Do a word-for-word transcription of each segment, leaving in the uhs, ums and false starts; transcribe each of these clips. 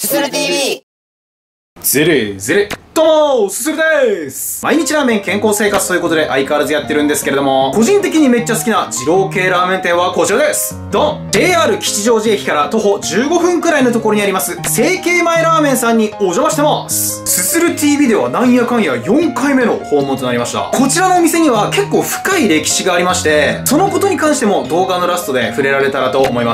すする ティーブイ。 ずるずる。どうも、すするです。毎日ラーメン健康生活ということで相変わらずやってるんですけれども、個人的にめっちゃ好きな二郎系ラーメン店はこちらです。ドン !ジェイアール 吉祥寺駅から徒歩じゅうごふんくらいのところにあります、成形前ラーメンさんにお邪魔してます。すする ティーブイ ではなんやかんやよんかいめの訪問となりました。こちらのお店には結構深い歴史がありまして、そのことに関しても動画のラストで触れられたらと思います。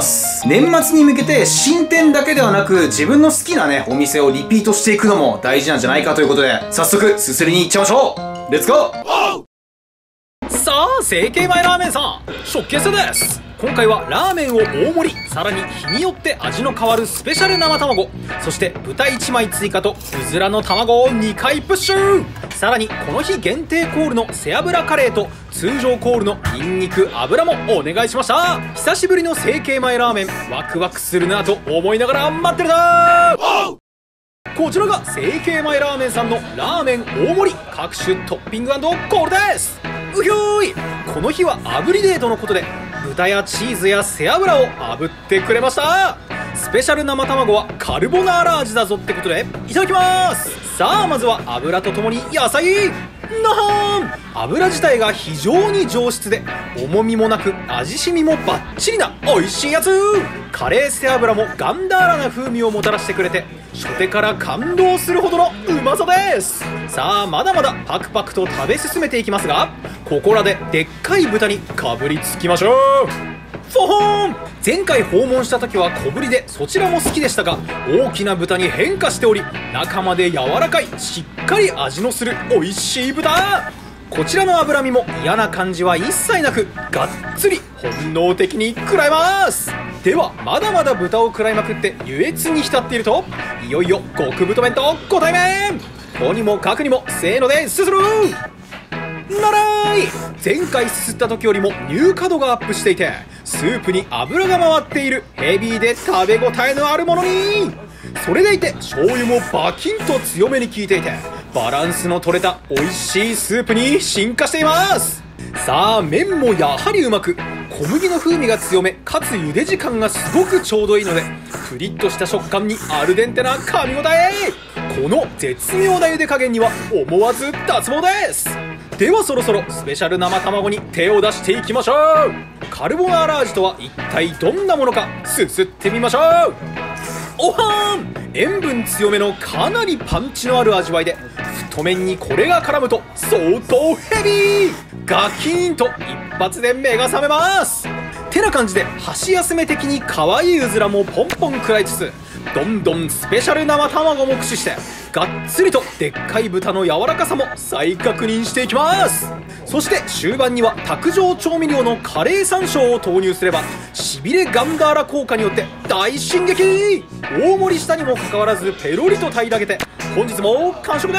年末に向けて新店だけではなく、自分の好きなね、お店をリピートしていくのも大事なんじゃないかということで、早速、すすりに行っちゃいましょう。レッツゴー。さあ、成形前ラーメンさん、食決です。今回はラーメンを大盛り、さらに日によって味の変わるスペシャル生卵、そして豚いちまい追加とうずらの卵をにかいプッシュ。さらにこの日限定コールの背脂カレーと通常コールのニンニク油もお願いしました。久しぶりの成形前ラーメン、ワクワクするなと思いながら待ってるなー。こちらが成形前ラーメンさんのラーメン大盛り各種トッピング&コールです。うひょーい。この日は炙りデートのことで、豚やチーズや背脂を炙ってくれました。スペシャル生卵はカルボナーラ味だぞってことでいただきます。さあ、まずは油とともに野菜なはーん。油自体が非常に上質で重みもなく味しみもバッチリな美味しいやつ。カレー背脂もガンダーラな風味をもたらしてくれて、初手から感動するほどのうまさです。さあ、まだまだパクパクと食べ進めていきますが、ここらででっかい豚にかぶりつきましょう。フォホーン。前回訪問した時は小ぶりでそちらも好きでしたが、大きな豚に変化しており、中まで柔らかいしっかり味のする美味しい豚。こちらの脂身も嫌な感じは一切なく、がっつり本能的に食らいます。では、まだまだ豚を食らいまくって優越に浸っていると、いよいよ極太麺とご対面。とにもかくにもせーのですするならーい。前回すすった時よりも乳化度がアップしていて、スープに油が回っているヘビーで食べ応えのあるものに、それでいて醤油もバキンと強めに効いていて、バランスの取れた美味しいスープに進化しています。さあ、麺もやはりうまく、小麦の風味が強めかつ茹で時間がすごくちょうどいいので、プリッとした食感にアルデンテな噛み応え。この絶妙な茹で加減には思わず脱帽です。ではそろそろスペシャル生卵に手を出していきましょう。カルボナーラ味とは一体どんなものか、すすってみましょう。おはーん。塩分強めのかなりパンチのある味わいで、太麺にこれが絡むと相当ヘビー。ガキーンと一発で目が覚めます。てな感じで箸休め的に可愛いうずらもポンポン食らいつつ、どんどんスペシャル生卵も駆使して、がっつりとでっかい豚の柔らかさも再確認していきます。そして終盤には卓上調味料のカレー山椒を投入すれば、しびれガンダーラ効果によって大進撃。大盛りしたにもかかわらずペロリと平らげて、本日も完食です。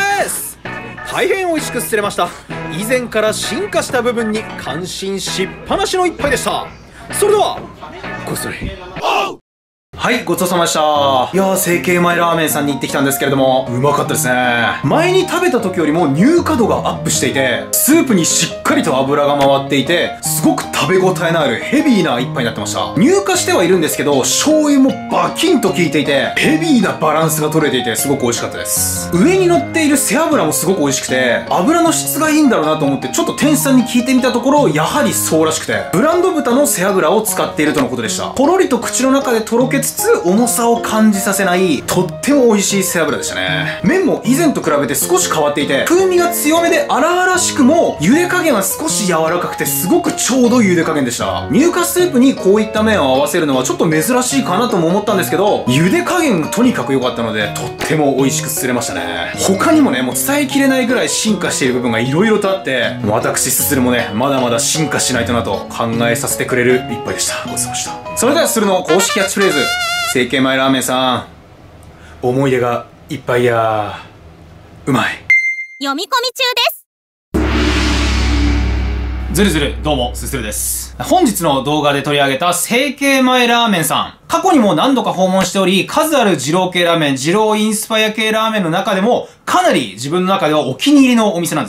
大変美味しくすれました。以前から進化した部分に感心しっぱなしの一杯でした。それではごちそうさま。はい、ごちそうさまでした。いやー、成形前ラーメンさんに行ってきたんですけれども、うまかったですね。前に食べた時よりも乳化度がアップしていて、スープにしっかりと油が回っていて、すごく食べ応えのあるヘビーな一杯になってました。乳化してはいるんですけど、醤油もバキンと効いていて、ヘビーなバランスが取れていて、すごく美味しかったです。上に乗っている背脂もすごく美味しくて、油の質がいいんだろうなと思って、ちょっと店主さんに聞いてみたところ、やはりそうらしくて、ブランド豚の背脂を使っているとのことでした。ポロリと口の中でとろけつつ、重さを感じさせない、とっても美味しい背脂でしたね。麺も以前と比べて少し変わっていて、風味が強めで荒々しくも、茹で加減は少し柔らかくて、すごくちょうどいい茹で加減でした。乳化スープにこういった麺を合わせるのはちょっと珍しいかなとも思ったんですけど、茹で加減がとにかく良かったので、とっても美味しくすれましたね。他にもね、もう伝えきれないぐらい進化している部分が色々とあって、私すするもね、まだまだ進化しないとなと考えさせてくれる一杯でした。ごちそうさまでした。それではするの公式キャッチフレーズ、成形前ラーメンさん、思い出がいっぱいやー、うまい。 読み込み中です。 ずるずる、どうも、すするです。本日の動画で取り上げた成形前ラーメンさん。過去にも何度か訪問しており、数ある二郎系ラーメン、二郎インスパイア系ラーメンの中でも、かなり自分の中ではお気に入りのお店なんですね。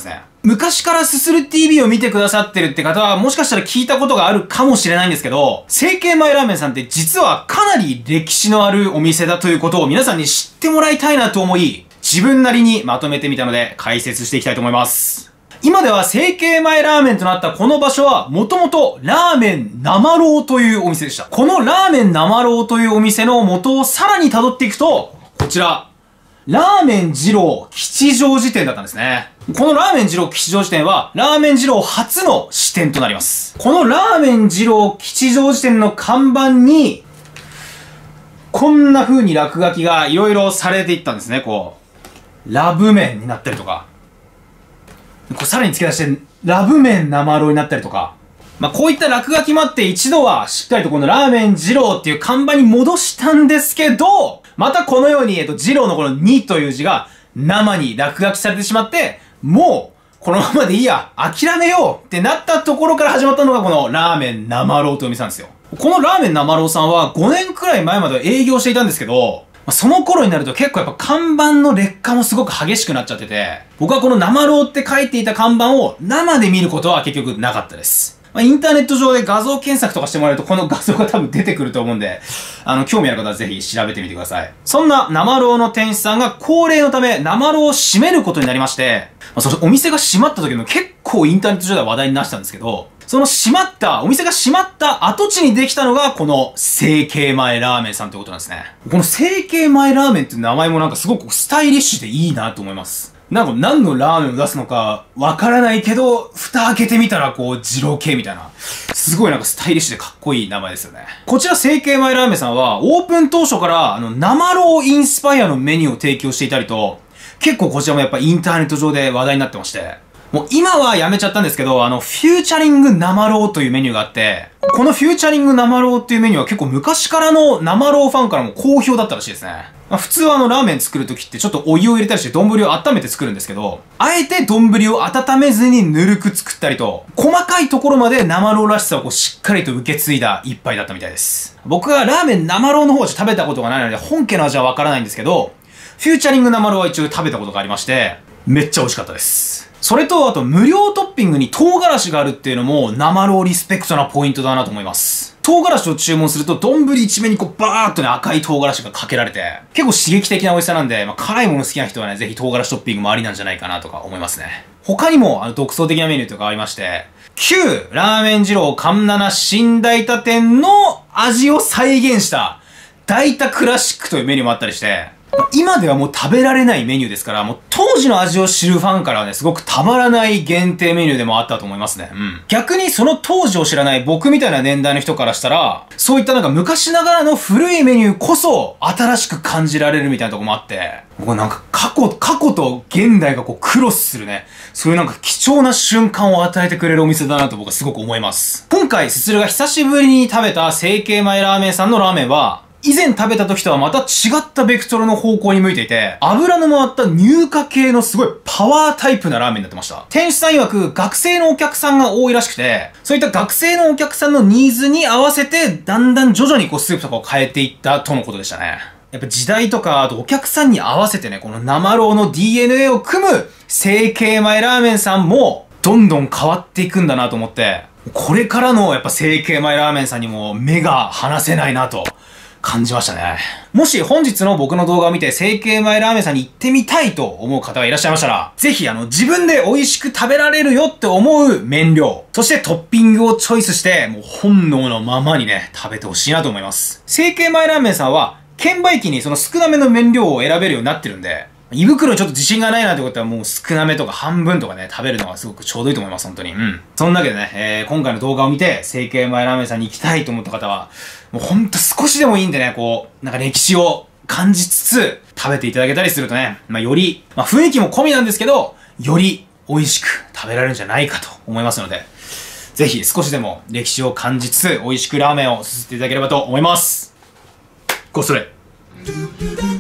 昔からすする ティーブイ を見てくださってるって方はもしかしたら聞いたことがあるかもしれないんですけど、成形前ラーメンさんって実はかなり歴史のあるお店だということを皆さんに知ってもらいたいなと思い、自分なりにまとめてみたので解説していきたいと思います。今では成形前ラーメンとなったこの場所はもともとラーメン生郎というお店でした。このラーメン生郎というお店の元をさらに辿っていくと、こちら、ラーメン二郎吉祥寺店だったんですね。このラーメン二郎吉祥寺店は、ラーメン二郎初の支店となります。このラーメン二郎吉祥寺店の看板に、こんな風に落書きがいろいろされていったんですね、こう。ラブ麺になったりとか。こうさらに付け出して、ラブ麺生郎になったりとか。まあ、こういった落書きもあって一度はしっかりとこのラーメン二郎っていう看板に戻したんですけど、またこのように、えっと、二郎のこのにという字が生に落書きされてしまって、もう、このままでいいや、諦めようってなったところから始まったのがこのラーメン生郎というお店なんですよ。このラーメン生郎さんはごねんくらい前までは営業していたんですけど、その頃になると結構やっぱ看板の劣化もすごく激しくなっちゃってて、僕はこの生郎って書いていた看板を生で見ることは結局なかったです。まあ、インターネット上で画像検索とかしてもらえるとこの画像が多分出てくると思うんで、あの、興味ある方はぜひ調べてみてください。そんな生郎の店主さんが高齢のため生郎を閉めることになりまして、まあ、そのお店が閉まった時も結構インターネット上では話題になってたんですけど、その閉まった、お店が閉まった跡地にできたのがこの成形前ラーメンさんってことなんですね。この成形前ラーメンっていう名前もなんかすごくスタイリッシュでいいなと思います。なんか何のラーメンを出すのかわからないけど、蓋開けてみたらこう二郎系みたいな。すごいなんかスタイリッシュでかっこいい名前ですよね。こちら成形前ラーメンさんはオープン当初からあの生郎インスパイアのメニューを提供していたりと、結構こちらもやっぱインターネット上で話題になってまして、もう今はやめちゃったんですけど、あの、フューチャリング生郎というメニューがあって、このフューチャリング生郎っていうメニューは結構昔からの生郎ファンからも好評だったらしいですね。まあ、普通はあのラーメン作るときってちょっとお湯を入れたりして丼を温めて作るんですけど、あえて丼を温めずにぬるく作ったりと、細かいところまで生郎らしさをこうしっかりと受け継いだ一杯だったみたいです。僕はラーメン生郎の方は食べたことがないので本家の味はわからないんですけど、フューチャリング生郎は一応食べたことがありまして、めっちゃ美味しかったです。それと、あと無料トッピングに唐辛子があるっていうのも生郎リスペクトなポイントだなと思います。唐辛子を注文すると丼一面にこうバーっとね赤い唐辛子がかけられて、結構刺激的な美味しさなんで、まあ、辛いもの好きな人はね、ぜひ唐辛子トッピングもありなんじゃないかなとか思いますね。他にもあの独創的なメニューとかありまして、旧ラーメン二郎神奈新大田店の味を再現した大田クラシックというメニューもあったりして、今ではもう食べられないメニューですから、もう当時の味を知るファンからはね、すごくたまらない限定メニューでもあったと思いますね。うん。逆にその当時を知らない僕みたいな年代の人からしたら、そういったなんか昔ながらの古いメニューこそ新しく感じられるみたいなとこもあって、僕なんか過去、過去と現代がこうクロスするね、そういうなんか貴重な瞬間を与えてくれるお店だなと僕はすごく思います。今回、すするが久しぶりに食べた成形前ラーメンさんのラーメンは、以前食べた時とはまた違ったベクトルの方向に向いていて、油の回った乳化系のすごいパワータイプなラーメンになってました。店主さん曰く学生のお客さんが多いらしくて、そういった学生のお客さんのニーズに合わせて、だんだん徐々にこうスープとかを変えていったとのことでしたね。やっぱ時代とか、あとお客さんに合わせてね、この生郎の ディーエヌエー を組む成形前ラーメンさんも、どんどん変わっていくんだなと思って、これからのやっぱ成形前ラーメンさんにも目が離せないなと。感じましたね。もし本日の僕の動画を見て成形前ラーメンさんに行ってみたいと思う方がいらっしゃいましたら、ぜひあの自分で美味しく食べられるよって思う麺量、そしてトッピングをチョイスして、もう本能のままにね、食べてほしいなと思います。成形前ラーメンさんは、券売機にその少なめの麺量を選べるようになってるんで、胃袋にちょっと自信がないなってことはもう少なめとか半分とかね、食べるのがすごくちょうどいいと思います、本当に。うん。そんなわけでね、えー、今回の動画を見て、成形前ラーメンさんに行きたいと思った方は、もうほんと少しでもいいんでね、こう、なんか歴史を感じつつ、食べていただけたりするとね、まあより、まあ雰囲気も込みなんですけど、より美味しく食べられるんじゃないかと思いますので、ぜひ少しでも歴史を感じつつ、美味しくラーメンをすすっていただければと思います。ごっそれ。